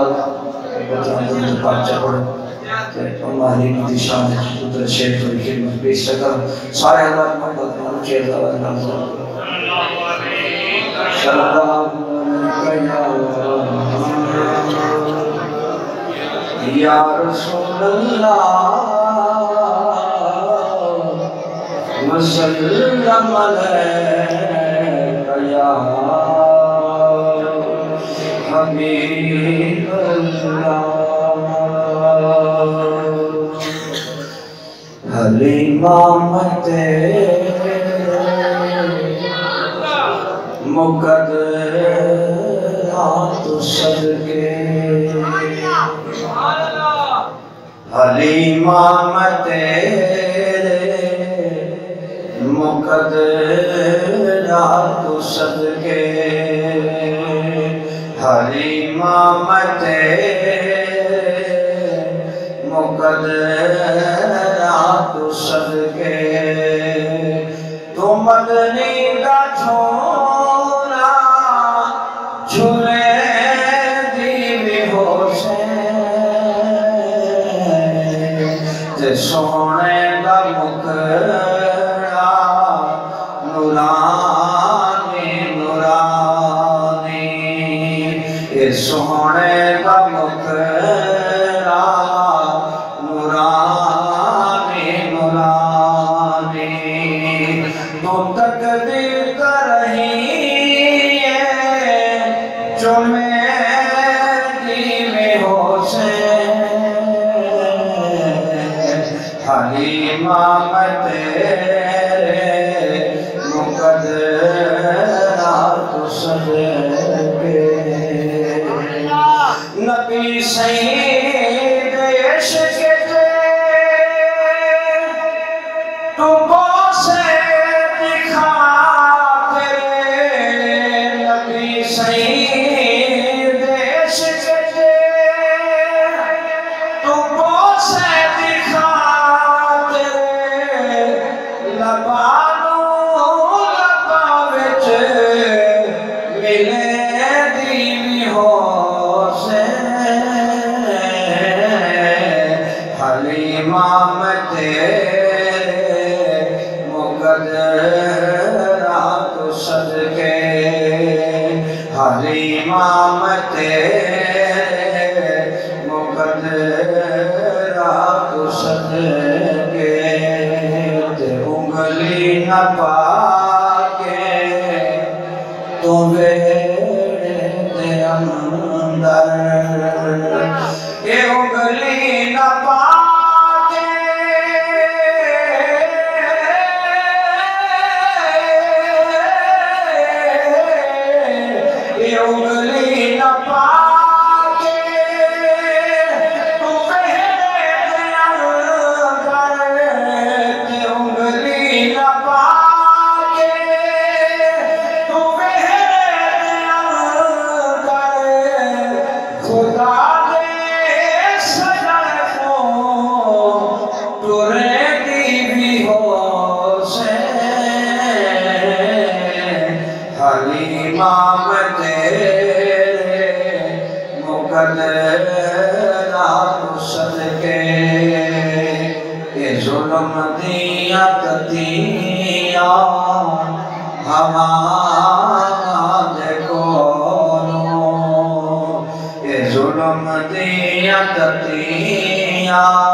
पाचा पढ़ो हमारी दिशा में पुत्र शेर तो खिदमत पेश कर सारे अल्लाह मोहब्बत नाम के अल्लाह नाम सल्लल्लाहु अलैहि या रसूल अल्लाह वसल्लम अलैका या हबीब अल्लाह हलीमा मते मुकद्दरात सदके हलीमा मते मुकद्दरात सदके हलीमा मते मुकद्दरात सदके तो मदनी का छोरा झूले दीवी होशे ते सोने का मुखड़ा नूरानी नूरानी ये सोने का मुखड़ा नूरानी नूरानी तो तकदीर कर रही है जो मेरी में होशे हलीमा तेरे मुकद्दरात सदके नबी सईद इश्क के तू बोसे दिखाते नबी सईद इश्क के तू बोसे दिखाते लबानो लबा विच मिले दीवी होशे हलीमा तेरे मुकद्दरात सदके हलीमा तेरे मुकद्दरात सदके ते उंगली न पाके तो वेड़े दे अंदर ये उंगली न पाके ये उंगली न पाके तू वेड़े दे अंदर ये उंगली न पाके तू वेड़े दे अंदर खुदा दे सजन को तुरे दीवी होशे हलीमा तेरे मुकद्दरात सदके ये जुल्म दिया ततिया हमारा देखो ये जुल्म दिया ततिया